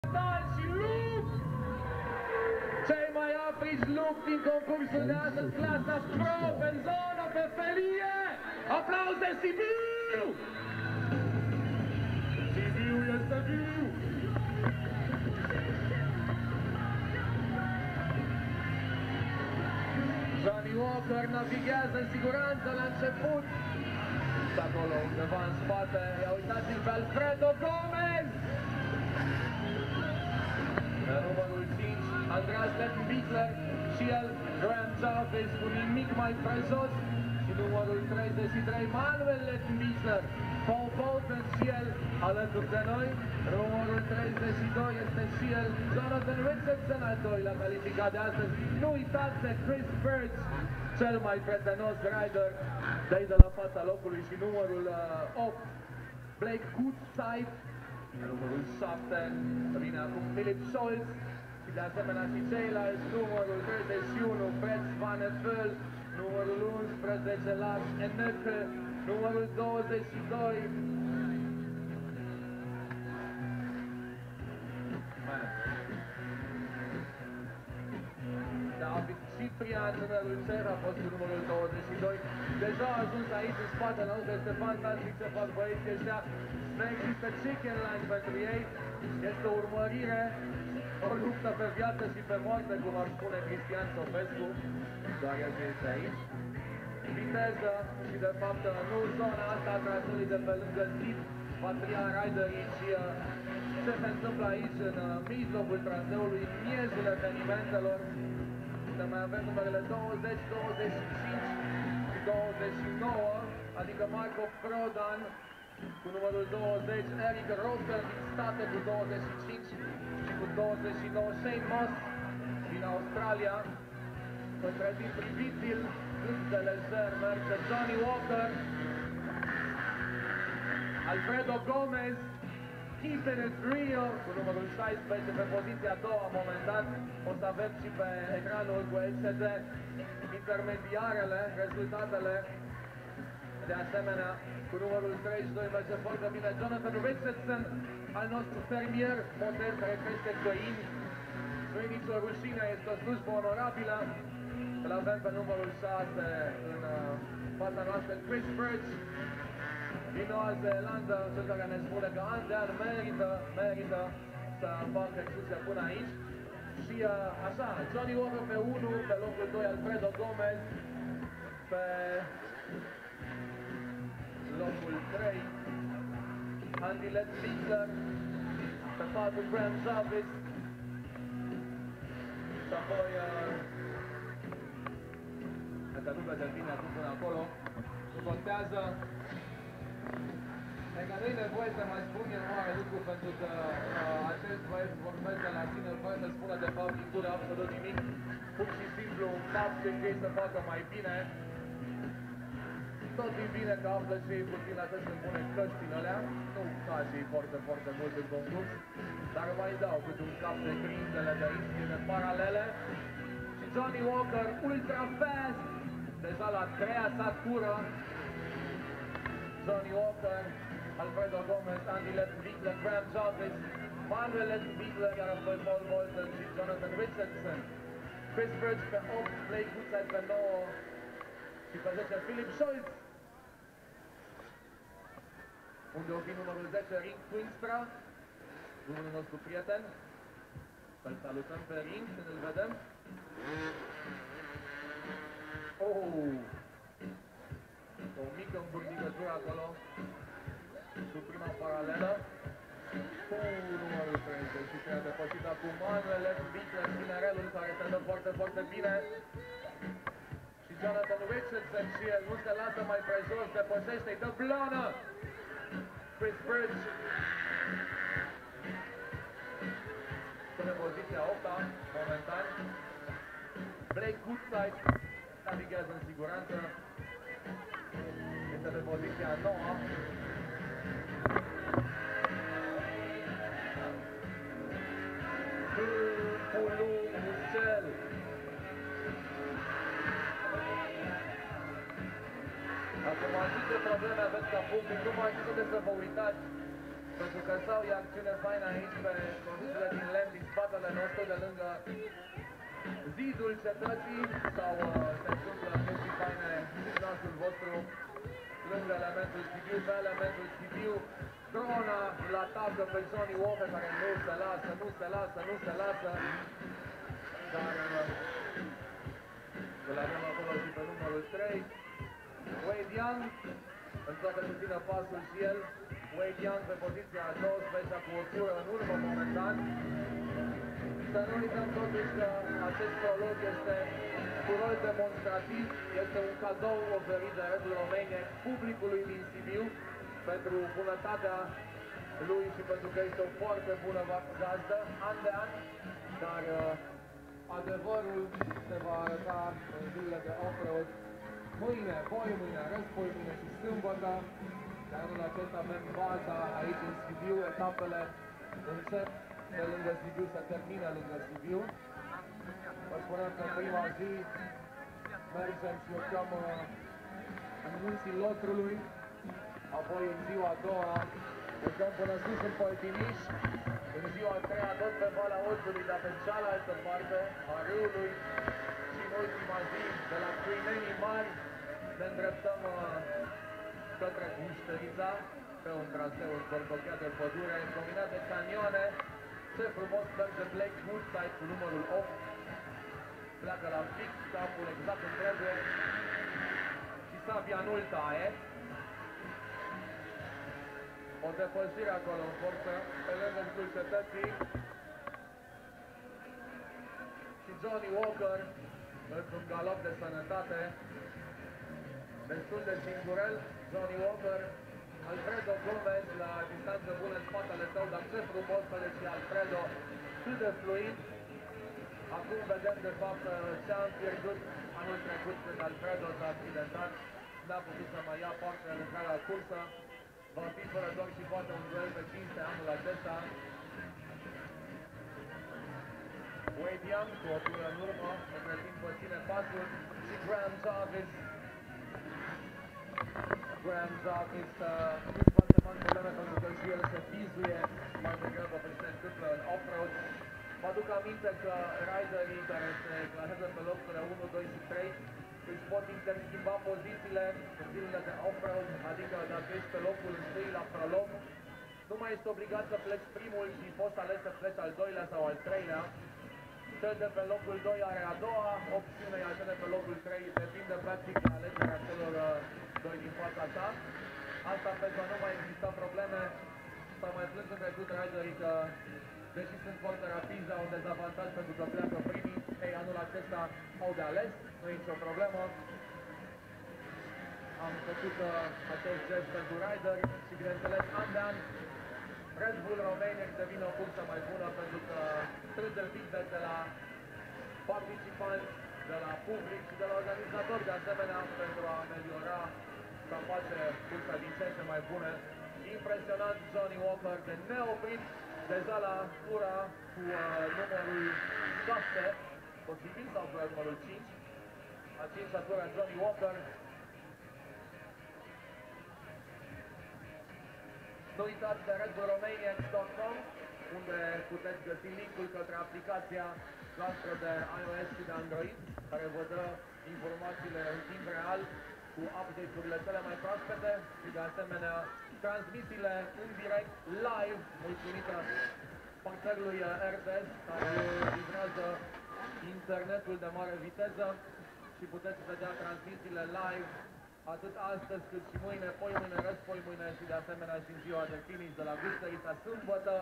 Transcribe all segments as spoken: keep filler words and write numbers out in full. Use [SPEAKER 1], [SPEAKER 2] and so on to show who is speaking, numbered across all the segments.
[SPEAKER 1] și lupt! Cei mai aprici lupt din concursul de astăzi, clasa Pro, pe zonă, pe felie! Aplauze Sibiu! Sibiu este viu! Johnny Walker navighează în siguranță la început. De acolo, undeva în spate, ia uitați-l pe Alfredo Gomez! Pe numărul cinci, Andreas Lettenbichler și el, Graham Jarvis, cu nimic mai presos. Și numărul treizeci și trei, Manuel Lettenbichler, Paul Bolton și el, alături de noi. Numărul treizeci și doi este și el, Jonathan Richardson, al doilea calificat de astăzi. Nu uitați de Chris Birch, cel mai prietenos rider de aici de la fața locului, și numărul uh, opt, Blake Goodside. Numărul șapte vine acum Philip Scholz și de asemenea și ceilalți, numărul treizeci și unu, Fred Svanevel, numărul unsprezece, Lars Enneke, numărul douăzeci și doi, David Ciprian, numărul cer, a fost cu numărul douăzeci și doi. Deja a ajuns aici în spatele nostru, este fantastic ce fac băieții ăștia. Nu există chicken line pentru ei, este o urmărire, o luptă pe viață și pe moarte, cum ar spune Cristian Sofescu, doar el este aici. Viteză și de fapt nu zona asta a traseului de pe lângă zid, va tria riderii și uh, ce se întâmplă aici în uh, mijlocul traseului, în miezul evenimentelor. Unde mai avem numerele douăzeci, douăzeci și cinci și douăzeci și nouă, adică Marco Prodan cu numărul douăzeci, Eric Rosser din state cu douăzeci și cinci și cu douăzeci și nouă Shane Moss din Australia. Între timp priviți-l cât de lejer merge Johnny Walker, Alfredo Gomez, Keeping It Real cu numărul șaisprezece pe poziția a doua momentan. O să avem și pe ecranul cu L C D intermediarele, rezultatele. De asemenea, cu numărul treizeci și doi merge foarte bine Jonathan Richardson, al nostru fermier, model care crește găini. Nu-i nicio rușine, este o slujbă onorabilă. Îl avem pe numărul șase în uh, fața noastră, Chris Birch din Noua Zeelandă, cel care ne spune că an de an merită, merită să facă excursia până aici. Și uh, așa, Johnny Walker pe unu, pe locul doi Alfredo Gomez, pe locul trei Andy Lettenbichler, pe patru Graham Jarvis, și apoi uh, dacă nu vede bine acum până acolo, contează. E că nu-i nevoie să mai spun eu mare lucru, pentru că uh, acest băieți vorbesc de la sine, fără să spună de fapt din absolut nimic, pur și simplu un fapt ce vrei să facă mai bine. Tot e bine că află și ei puțin la să pune căștile alea, nu ca și foarte, foarte mult în concurs, dar mai dau câte un cap de grindele de aici, din paralele. Și Johnny Walker, ultra fast, deja la treia sa tură. Johnny Walker, Alfredo Gomez, Andy Lettenbichler, Graham Jarvis, Manuel Lettenbichler, iar apoi Paul Bolton și Jonathan Richardson. Chris Birch pe opt, Blake Goodside pe nouă și pe zece Philip Scholz. Unde o fi numărul zece, Ring Twinstra, unul nostru prieten. Să-l salutăm pe Ring când îl vedem. Oh! O mică îmbârtigătură acolo, cu prima paralelă, cu numărul treizeci și trei, a depășit acum Manuel Lettenbichler, tinerelul care se dă foarte, foarte bine. Și Jonathan Richardson și el nu se lasă mai prejos, depășește-i, dă blană! Chris Birch până poziția a opta, momentan. Blake Goodside navighează în siguranță. Este pe poziția a noua. Pulu Musel. Acum, ce probleme aveți ca public, nu mai știu de să vă uitați Pentru că sau e acțiune faină aici pe conducele din lemn din spatele nostru, de lângă zidul cetății, sau uh, se întâmplă chestii faine din nasul vostru, lângă elementul Sibiu, pe elementul Sibiu, drona la tablă pe Johnny Walker, care nu se lasă, nu se lasă, nu se lasă, dar uh, îl avem acolo și pe numărul trei, Wade Young, încearcă să țină pasul și el, Wade Young pe poziția a douăsprezecea cu o tură în urmă momentan. Să nu uităm totuși că acest prolog este cu rol demonstrativ, este un cadou oferit de Red Bull Romania publicului din Sibiu pentru bunătatea lui și pentru că este o foarte bună gazdă, an de an, dar uh, adevărul se va arăta în zilele de off-road mâine, poi mâine, răspoi mâine și sâmbătă. De anul acesta avem baza aici în Sibiu, etapele încep de lângă Sibiu, se termină lângă Sibiu. Vă spunem că în prima zi mergem și urcăm în munții Lotrului, apoi în ziua a doua urcăm până sus în Păltiniș, în ziua a treia tot pe Valea Oțului, dar pe cealaltă parte a râului și în ultima zi de la Câinenii Mari ne îndreptăm către Muștărița, pe un traseu încorporat de pădure, combinat de canioane. Ce frumos merge Black Woodside cu numărul opt, pleacă la fix, capul exact cum trebuie și sabia nu-l taie. O depășire acolo în forță, pe lângă zidul cetății și Johnny Walker într-un galop de sănătate, destul de singurel. Johnny Walker, Alfredo Gomez la distanță bună în spatele său, dar ce frumos vede și Alfredo, cât de fluid. Acum vedem de fapt ce am pierdut anul trecut când Alfredo s-a accidentat, n-a putut să mai ia parte în întreaga cursă. Va fi fără doar și poate un duel pe cinste anul acesta. Wade Young cu o tură în urmă, între timp vă ține pasul și Graham Jarvis. Graham Jarvis uh, nu foarte mari probleme pentru că și el se vizuie mai degrabă pe ce se întâmplă în off-road. Vă aduc aminte că riderii care se clasează pe locurile unu, doi și trei își pot interschimba pozițiile în zilele de off-road, adică dacă ești pe locul întâi la prolog, nu mai ești obligat să pleci primul și poți ales să pleci al doilea sau al treilea. Cel de pe locul doi are a doua opțiune, iar cel de pe locul trei depinde practic de alegerea celor doi din fața ta. Asta pentru a nu mai exista probleme. S-a mai plâns în trecut riderii că, deși sunt foarte rapizi, au un dezavantaj pentru că pleacă primii. Ei, anul acesta au de ales, nu e nicio problemă. Am făcut uh, acest gest pentru rider și, bineînțeles, an de an, Red Bull Romania devine o cursă mai bună pentru că strângem feedback de la participanți, de la public și de la organizatori, de asemenea, pentru a ameliora, să face cursa din ce în ce mai bună. Impresionant Johnny Walker de neoprit, deja la tura cu uh, numărul șase, posibil, sau cu numărul cinci, a cincea tura Johnny Walker. Nu uitați de red bull romanian punct com, unde puteți găsi linkul către aplicația noastră de iOS și de Android, care vă dă informațiile în timp real, cu update-urile cele mai proaspete și de asemenea transmisiile în direct, live, mulțumită partenerului R T S, care livrează internetul de mare viteză și puteți vedea transmisiile live atât astăzi cât și mâine, poi mâine, răspoi mâine și de asemenea și în ziua de finish de la Gustărița, sâmbătă.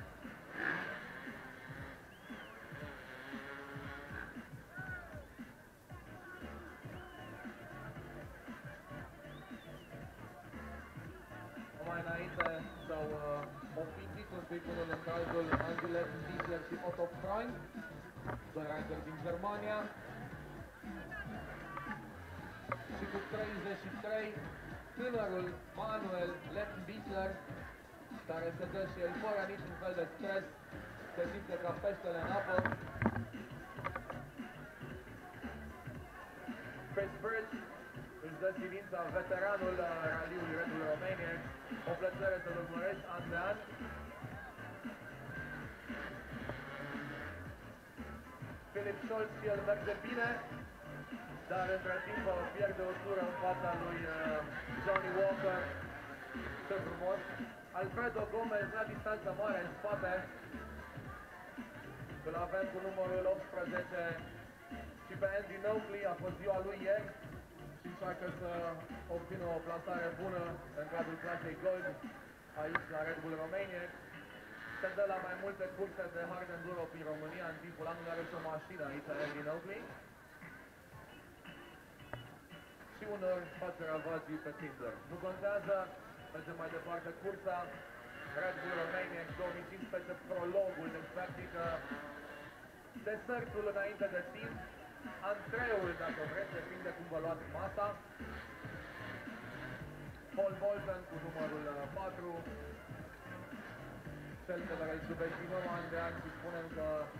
[SPEAKER 1] Mai înainte s-au uh, opințit un pic unul în cazul Angela Diesler și Otto Freund, doi rideri din Germania. Și cu treizeci și trei, tânărul Manuel Lettbichler, care se dă și el fără niciun fel de stres, se simte ca peștele în apă. Chris Birch își îți dă silința veteranul raliului Red Bull Romania. O plăcere să-l urmărești an de an. Philip Scholz, el merge bine, dar între timp pierde o tură în fața lui uh, Johnny Walker. Ce frumos! Alfredo Gomez la distanță mare în spate. Îl avem cu numărul optsprezece și pe Andy Noakley, a fost ziua lui ieri și încearcă să obțină o plasare bună în cadrul clasei Gold aici la Red Bull Romania. Se dă la mai multe curse de hard enduro prin România în timpul anului, are și o mașină aici Andy Noakley. Și unor face ravagii pe Tinder. Nu contează, mergem mai departe cursa. Red Bull Romania două mii cincisprezece, prologul, deci practic desertul înainte de timp, antreul, dacă vreți, depinde cum vă luați masa. Paul Bolton cu numărul patru, cel pe care îl subestimăm an de an și spunem că